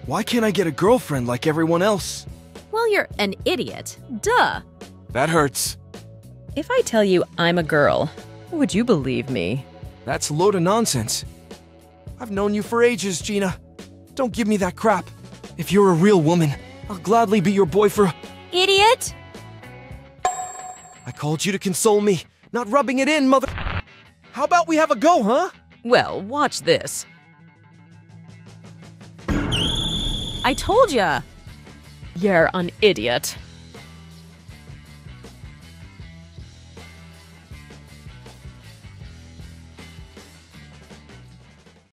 Why can't I get a girlfriend like everyone else? Well, you're an idiot. Duh. That hurts. If I tell you I'm a girl, would you believe me? That's a load of nonsense. I've known you for ages, Gina. Don't give me that crap. If you're a real woman, I'll gladly be your boy for... Idiot! I called you to console me, not rubbing it in, mother... How about we have a go, huh? Well, watch this. I told ya! You're an idiot.